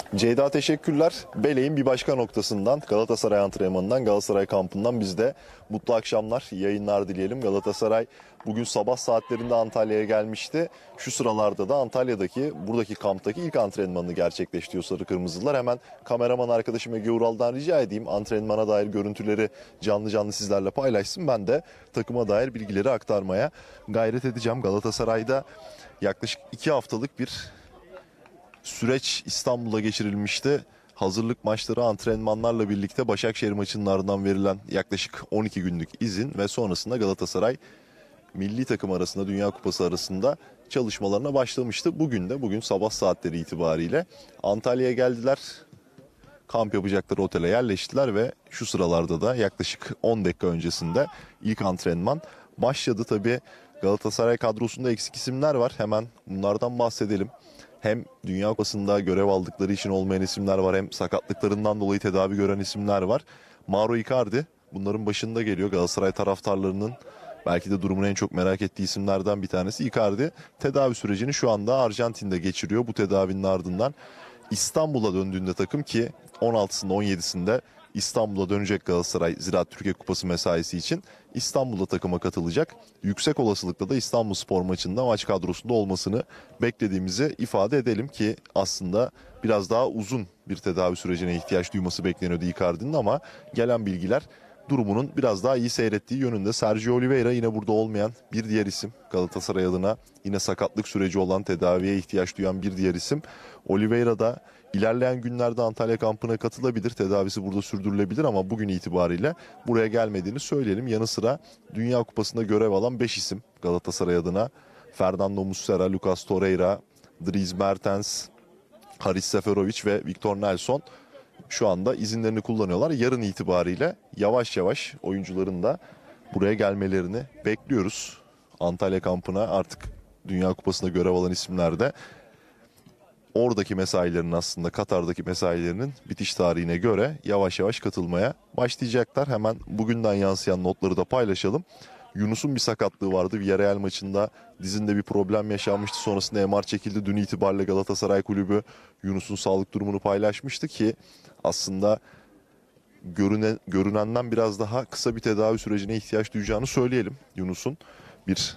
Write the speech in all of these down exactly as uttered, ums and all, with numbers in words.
Ceyda teşekkürler. Beleğin bir başka noktasından, Galatasaray antrenmanından, Galatasaray kampından biz de mutlu akşamlar, yayınlar dileyelim. Galatasaray bugün sabah saatlerinde Antalya'ya gelmişti. Şu sıralarda da Antalya'daki, buradaki kamptaki ilk antrenmanını gerçekleştiriyor Sarı Kırmızılar. Hemen kameraman arkadaşım Ege Ural'dan rica edeyim. Antrenmana dair görüntüleri canlı canlı sizlerle paylaşsın. Ben de takıma dair bilgileri aktarmaya gayret edeceğim. Galatasaray'da yaklaşık iki haftalık bir süreç İstanbul'da geçirilmişti. Hazırlık maçları, antrenmanlarla birlikte Başakşehir maçının ardından verilen yaklaşık on iki günlük izin ve sonrasında Galatasaray milli takım arasında, Dünya Kupası arasında çalışmalarına başlamıştı. Bugün de, bugün sabah saatleri itibariyle Antalya'ya geldiler. Kamp yapacakları otele yerleştiler ve şu sıralarda da yaklaşık on dakika öncesinde ilk antrenman başladı. Tabii Galatasaray kadrosunda eksik isimler var. Hemen bunlardan bahsedelim. Hem Dünya Kupası'nda görev aldıkları için olmayan isimler var, hem sakatlıklarından dolayı tedavi gören isimler var. Mauro Icardi bunların başında geliyor. Galatasaray taraftarlarının belki de durumunu en çok merak ettiği isimlerden bir tanesi. Icardi tedavi sürecini şu anda Arjantin'de geçiriyor. Bu tedavinin ardından İstanbul'a döndüğünde takım, ki on altısında on yedisinde İstanbul'a dönecek Galatasaray Ziraat Türkiye Kupası mesaisi için, İstanbul'da takıma katılacak. Yüksek olasılıkla da İstanbulspor maçında maç kadrosunda olmasını beklediğimizi ifade edelim ki aslında biraz daha uzun bir tedavi sürecine ihtiyaç duyması bekleniyordu Icardi'nin, ama gelen bilgiler durumunun biraz daha iyi seyrettiği yönünde. Sergio Oliveira yine burada olmayan bir diğer isim. Galatasaray adına yine sakatlık süreci olan, tedaviye ihtiyaç duyan bir diğer isim. Oliveira da ilerleyen günlerde Antalya kampına katılabilir. Tedavisi burada sürdürülebilir ama bugün itibariyle buraya gelmediğini söyleyelim. Yanı sıra Dünya Kupası'nda görev alan beş isim Galatasaray adına: Fernando Muslera, Lucas Torreira, Dries Mertens, Haris Seferovic ve Victor Nelson şu anda izinlerini kullanıyorlar. Yarın itibariyle yavaş yavaş oyuncuların da buraya gelmelerini bekliyoruz. Antalya kampına artık Dünya Kupası'nda görev alan isimler de oradaki mesailerin, aslında Katar'daki mesailerinin bitiş tarihine göre yavaş yavaş katılmaya başlayacaklar. Hemen bugünden yansıyan notları da paylaşalım. Yunus'un bir sakatlığı vardı. Villarreal maçında dizinde bir problem yaşanmıştı. Sonrasında M R çekildi. Dün itibariyle Galatasaray Kulübü Yunus'un sağlık durumunu paylaşmıştı ki aslında görünen, görünenden biraz daha kısa bir tedavi sürecine ihtiyaç duyacağını söyleyelim. Yunus'un bir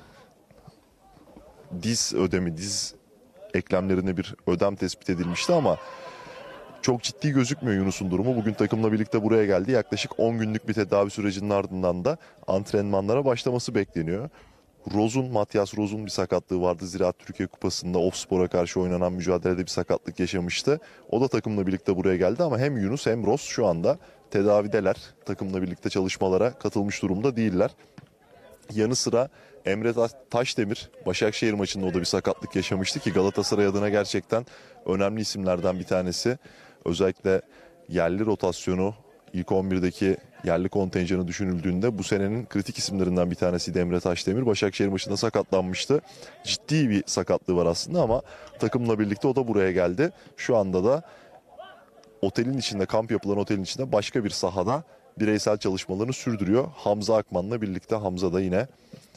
diz ödemi, diz eklemlerine bir ödem tespit edilmişti ama çok ciddi gözükmüyor Yunus'un durumu. Bugün takımla birlikte buraya geldi. Yaklaşık on günlük bir tedavi sürecinin ardından da antrenmanlara başlaması bekleniyor. Roz'un, Matias Roz'un bir sakatlığı vardı. Ziraat Türkiye Kupası'nda Ofspor'a karşı oynanan mücadelede bir sakatlık yaşamıştı. O da takımla birlikte buraya geldi ama hem Yunus hem Roz şu anda tedavideler. Takımla birlikte çalışmalara katılmış durumda değiller. Yanı sıra Emre Taşdemir Başakşehir maçında o da bir sakatlık yaşamıştı ki Galatasaray adına gerçekten önemli isimlerden bir tanesi. Özellikle yerli rotasyonu, ilk on birdeki yerli kontenjanı düşünüldüğünde bu senenin kritik isimlerinden bir tanesiydi Emre Taşdemir. Başakşehir maçında sakatlanmıştı. Ciddi bir sakatlığı var aslında ama takımla birlikte o da buraya geldi. Şu anda da otelin içinde, kamp yapılan otelin içinde başka bir sahada bireysel çalışmalarını sürdürüyor. Hamza Akman'la birlikte. Hamza da yine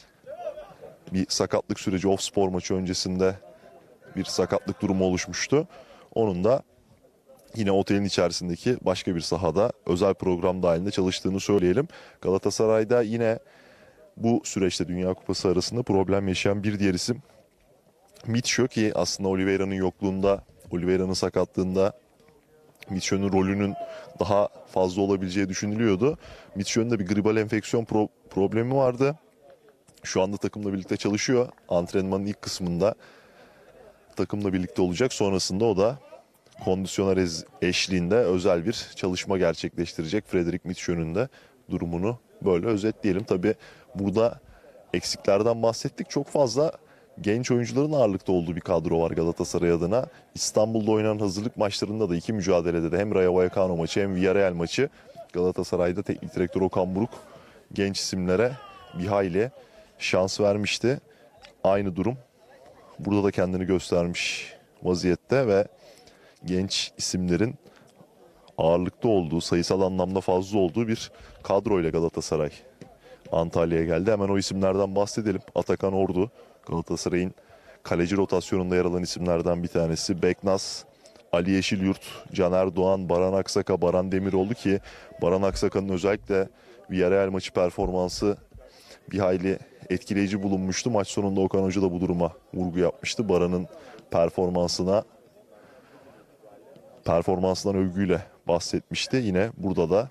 bir sakatlık süreci, Ofspor maçı öncesinde bir sakatlık durumu oluşmuştu. Onun da yine otelin içerisindeki başka bir sahada özel program dahilinde çalıştığını söyleyelim. Galatasaray'da yine bu süreçte Dünya Kupası arasında problem yaşayan bir diğer isim Mitchell, ki aslında Oliveira'nın yokluğunda, Oliveira'nın sakatlığında Mitchell'in rolünün daha fazla olabileceği düşünülüyordu. Mitchell'in de bir gribal enfeksiyon pro- problemi vardı. Şu anda takımla birlikte çalışıyor. Antrenmanın ilk kısmında takımla birlikte olacak. Sonrasında o da kondisyoner eşliğinde özel bir çalışma gerçekleştirecek. Frederick Mitchell'in de durumunu böyle özetleyelim. Tabii burada eksiklerden bahsettik. Çok fazla genç oyuncuların ağırlıkta olduğu bir kadro var Galatasaray adına. İstanbul'da oynanan hazırlık maçlarında da iki mücadelede de hem Rayo Vallecano maçı hem Villarreal maçı Galatasaray'da teknik direktör Okan Buruk genç isimlere bir hayli şans vermişti. Aynı durum burada da kendini göstermiş vaziyette ve genç isimlerin ağırlıkta olduğu, sayısal anlamda fazla olduğu bir kadroyla Galatasaray Antalya'ya geldi. Hemen o isimlerden bahsedelim. Atakan Ordu, Galatasaray'ın kaleci rotasyonunda yer alan isimlerden bir tanesi. Beknaz, Ali Yeşilyurt, Caner Doğan, Baran Aksaka, Baran Demiroğlu ki Baran Aksaka'nın özellikle Villarreal maçı performansı bir hayli etkileyici bulunmuştu. Maç sonunda Okan Hoca da bu duruma vurgu yapmıştı. Baran'ın performansına performansından övgüyle bahsetmişti. Yine burada da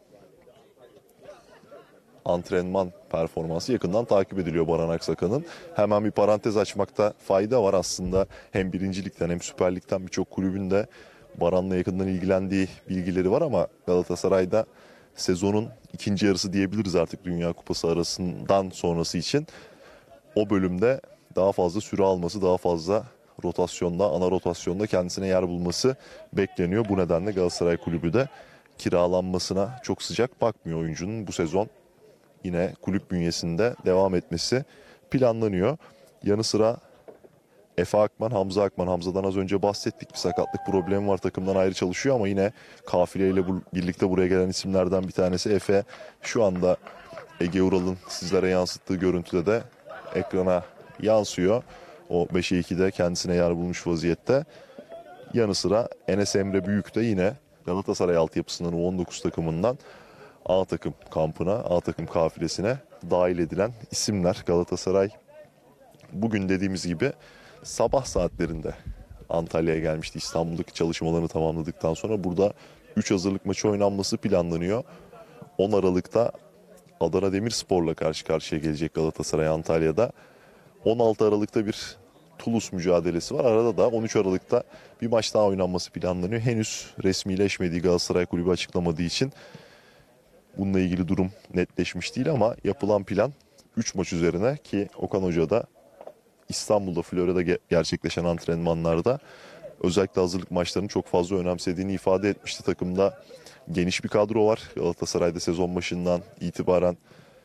antrenman performansı yakından takip ediliyor Baran Aksaka'nın. Hemen bir parantez açmakta fayda var aslında. Hem Birinci Lig'den hem Süper Lig'den birçok kulübün de Baran'la yakından ilgilendiği bilgileri var ama Galatasaray'da sezonun ikinci yarısı diyebiliriz artık Dünya Kupası arasından sonrası için. O bölümde daha fazla süre alması, daha fazla rotasyonda, ana rotasyonda kendisine yer bulması bekleniyor. Bu nedenle Galatasaray Kulübü de kiralanmasına çok sıcak bakmıyor oyuncunun. Bu sezon yine kulüp bünyesinde devam etmesi planlanıyor. Yanı sıra Efe Akman, Hamza Akman. Hamza'dan az önce bahsettik. Bir sakatlık problemi var. Takımdan ayrı çalışıyor ama yine kafileyle bu, birlikte buraya gelen isimlerden bir tanesi Efe. Şu anda Ege Ural'ın sizlere yansıttığı görüntüde de ekrana yansıyor. O beşe ikide kendisine yer bulmuş vaziyette. Yanı sıra Enes Emre Büyük de yine Galatasaray altyapısından U on dokuz takımından A takım kampına, A takım kafilesine dahil edilen isimler. Galatasaray bugün dediğimiz gibi sabah saatlerinde Antalya'ya gelmişti. İstanbul'daki çalışmalarını tamamladıktan sonra burada üç hazırlık maçı oynanması planlanıyor. on Aralık'ta Adana Demirspor'la karşı karşıya gelecek Galatasaray Antalya'da. on altı Aralık'ta bir Toulouse mücadelesi var. Arada da on üç Aralık'ta bir maç daha oynanması planlanıyor. Henüz resmileşmediği Galatasaray Kulübü açıklamadığı için bununla ilgili durum netleşmiş değil ama yapılan plan üç maç üzerine ki Okan Hoca da İstanbul'da, Florya'da gerçekleşen antrenmanlarda özellikle hazırlık maçlarını çok fazla önemsediğini ifade etmişti. Takımda geniş bir kadro var. Galatasaray'da sezon başından itibaren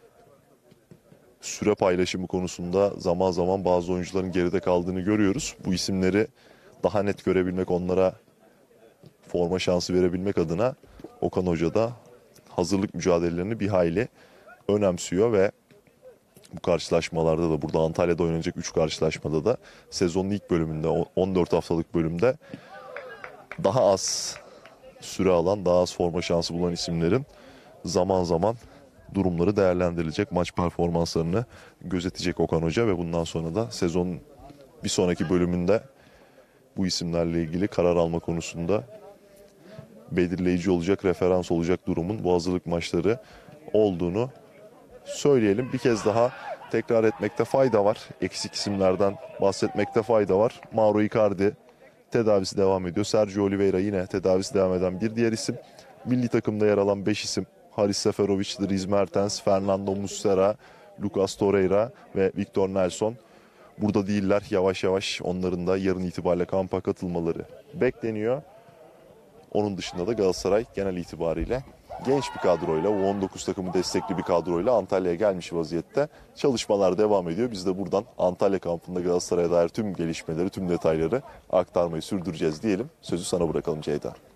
süre paylaşımı konusunda zaman zaman bazı oyuncuların geride kaldığını görüyoruz. Bu isimleri daha net görebilmek, onlara forma şansı verebilmek adına Okan Hoca da hazırlık mücadelelerini bir hayli önemsiyor ve bu karşılaşmalarda da burada Antalya'da oynanacak üç karşılaşmada da sezonun ilk bölümünde on dört haftalık bölümde daha az süre alan, daha az forma şansı bulan isimlerin zaman zaman durumları değerlendirilecek, maç performanslarını gözetecek Okan Hoca ve bundan sonra da sezonun bir sonraki bölümünde bu isimlerle ilgili karar alma konusunda belirleyici olacak, referans olacak durumun bu hazırlık maçları olduğunu söyleyelim. Bir kez daha tekrar etmekte fayda var. Eksik isimlerden bahsetmekte fayda var. Mauro Icardi tedavisi devam ediyor. Sergio Oliveira yine tedavisi devam eden bir diğer isim. Milli takımda yer alan beş isim. Haris Seferovic, Dries Mertens, Fernando Muslera, Lucas Torreira ve Victor Nelson. Burada değiller. Yavaş yavaş onların da yarın itibariyle kampa katılmaları bekleniyor. Onun dışında da Galatasaray genel itibariyle genç bir kadroyla, U on dokuz takımı destekli bir kadroyla Antalya'ya gelmiş vaziyette. Çalışmalar devam ediyor. Biz de buradan Antalya kampında Galatasaray'a dair tüm gelişmeleri, tüm detayları aktarmayı sürdüreceğiz diyelim. Sözü sana bırakalım Ceyda.